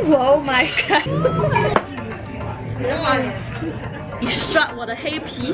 Oh my god！ 你刷我的黑皮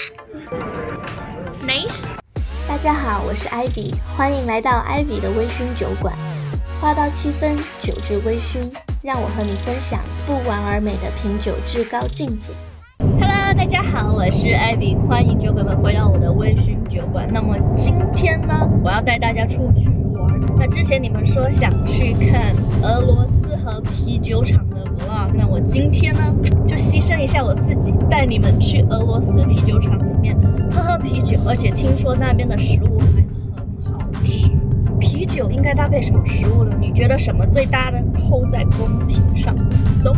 ，nice。 大家好，我是艾比，欢迎来到艾比的微醺酒馆。8到7分，酒至微醺，让我和你分享不完而美的品酒至高境界。 Hello， 大家好，我是艾比，欢迎酒鬼们回到我的微醺酒馆。那么今天呢，我要带大家出去玩。那之前你们说想去看俄罗斯和啤酒厂的 vlog， 那我今天呢就牺牲一下我自己，带你们去俄罗斯啤酒厂里面喝啤酒，而且听说那边的食物还很好吃。啤酒应该搭配什么食物呢？你觉得什么最搭呢？扣在公屏上，走。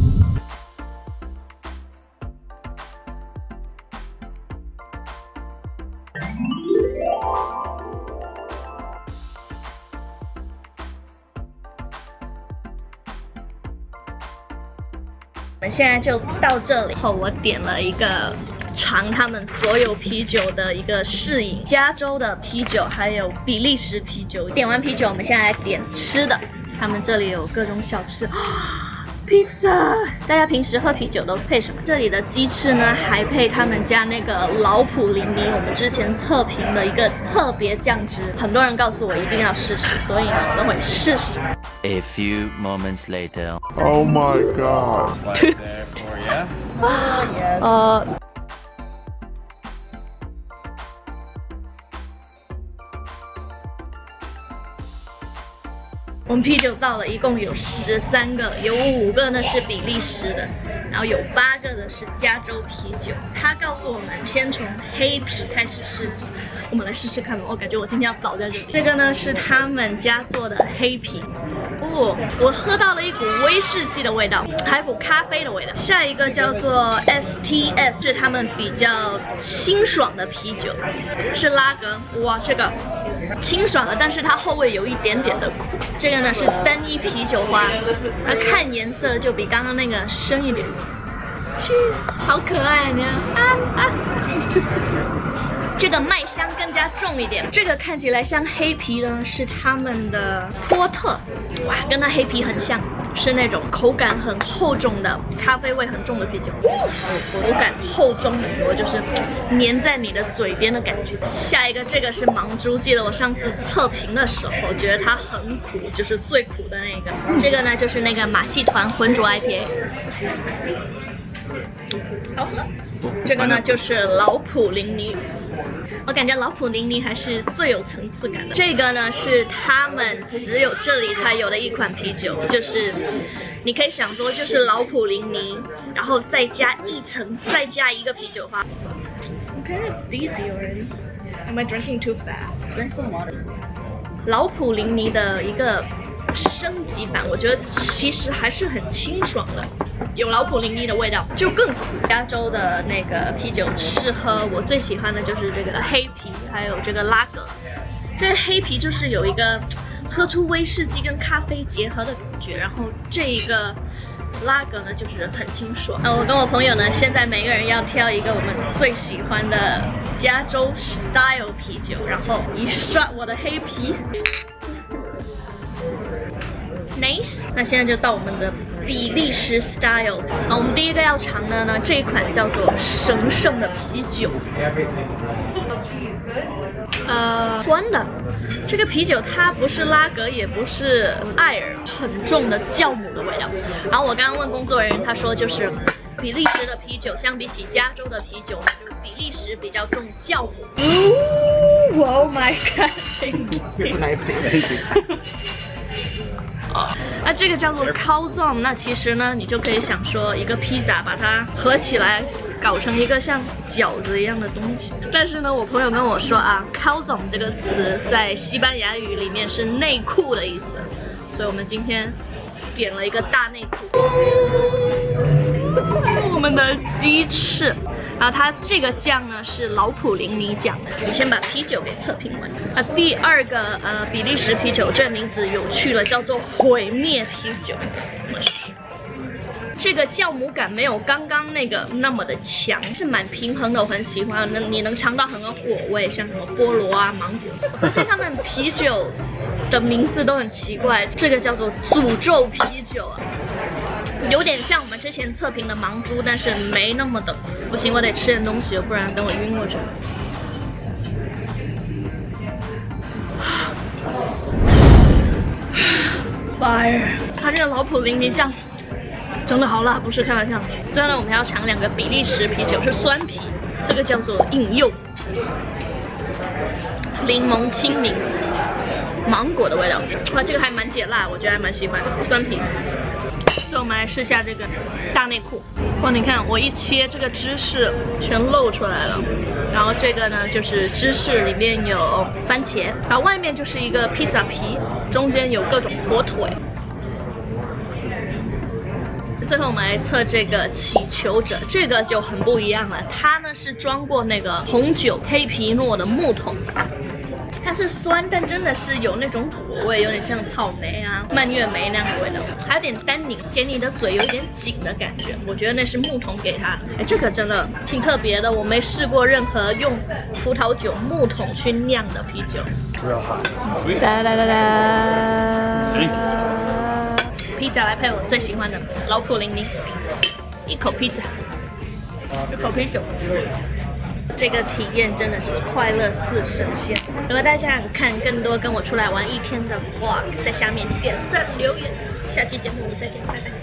我们现在就到这里后，我点了一个尝他们所有啤酒的一个试饮，加州的啤酒还有比利时啤酒。点完啤酒，我们现在来点吃的。他们这里有各种小吃，披萨。大家平时喝啤酒都配什么？这里的鸡翅呢，还配他们家那个老普林尼，我们之前测评的一个特别酱汁。很多人告诉我一定要试试，所以呢，我都会试试。 A few moments later. Oh my god. Right there for you. Oh yes. 我们啤酒到了，一共有13个，有5个呢是比利时的，然后有8个呢是加州啤酒。他告诉我们先从黑啤开始试起，我们来试试看吧。我感觉我今天要倒在这里。这个呢是他们家做的黑啤，哦，我喝到了一股威士忌的味道，还有股咖啡的味道。下一个叫做 STS， 是他们比较清爽的啤酒，是拉格。哇，这个清爽的，但是它后味有一点点的苦。这个呢是单一啤酒花，那看颜色就比刚刚那个深一点。好可爱，你看这个麦香更加重一点。这个看起来像黑啤呢，是他们的波特，哇，跟它黑啤很像，是那种口感很厚重的，咖啡味很重的啤酒，口感厚重很多，就是粘在你的嘴边的感觉。下一个这个是盲珠，记得我上次测评的时候觉得它很苦，就是最苦的那个。这个呢就是那个马戏团浑浊 IPA。好喝。这个呢就是老普林尼，我感觉老普林尼还是最有层次感的。这个呢是他们只有这里才有的一款啤酒，就是你可以想说就是老普林尼，然后再加一层，再加一个啤酒花。I'm kind of dizzy already. Am I drinking too fast? Drink some water. 老普林尼的一个升级版，我觉得其实还是很清爽的，有老普林尼的味道，就更苦。加州的那个啤酒适合我最喜欢的就是这个黑啤，还有这个拉格。这个黑啤就是有一个喝出威士忌跟咖啡结合的感觉，然后这一个拉格呢就是很清爽。那我跟我朋友呢，现在每个人要挑一个我们最喜欢的加州 style 啤酒，然后一刷我的黑啤。Nice， 那现在就到我们的比利时 style。我们第一个要尝的呢，这一款叫做神圣的啤酒。酸的。这个啤酒它不是拉格，也不是艾尔，很重的酵母的味道。然后我刚刚问工作人员，他说就是比利时的啤酒相比起加州的啤酒呢，就是比利时比较重酵母。Oh my god！ 那这个叫做 calzone， 那其实呢，你就可以想说一个披萨，把它合起来搞成一个像饺子一样的东西。但是呢，我朋友跟我说啊 ，calzone 这个词在西班牙语里面是内裤的意思，所以我们今天点了一个大内裤。我们的鸡翅，然后它这个酱呢是老普林尼酱的。你先把啤酒给测评完。第二个比利时啤酒，这个名字有趣了，叫做毁灭啤酒。这个酵母感没有刚刚那个那么的强，是蛮平衡的，我很喜欢。你能尝到很多果味，像什么菠萝啊、芒果。我发现他们啤酒的名字都很奇怪，这个叫做诅咒啤酒啊，有点像我们之前测评的盲珠，但是没那么的苦。不行，我得吃点东西，不然等我晕过去了。Fire！ 它这个老普林尼酱真的好辣，不是开玩笑。最后呢，我们还要尝2个比利时啤酒，是酸啤，这个叫做硬柚，柠檬青柠，芒果的味道。哇，这个还蛮解辣，我觉得还蛮喜欢酸啤。最后我们来试下这个大内裤。哇，你看我一切，这个芝士全露出来了。然后这个呢，就是芝士里面有番茄，然后外面就是一个披萨皮，中间有各种火腿。最后我们来测这个祈求者，这个就很不一样了。它呢是装过那个红酒黑皮诺的木桶，它是酸，但真的是有那种果味，有点像草莓啊、蔓越莓那样的味道，还有点单宁，给你的嘴有一点紧的感觉。我觉得那是木桶给它。哎，这个真的挺特别的，我没试过任何用葡萄酒木桶去酿的啤酒。哒哒哒哒。披萨来配我最喜欢的老普林尼，一口披萨，一口啤酒，这个体验真的是快乐似神仙。如果大家想看更多跟我出来玩一天的 vlog， 在下面点赞留言。下期节目我们再见，拜拜。